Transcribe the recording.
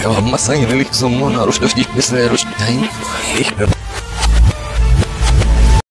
Ja, masang ini semua harus di bisa harus ditain.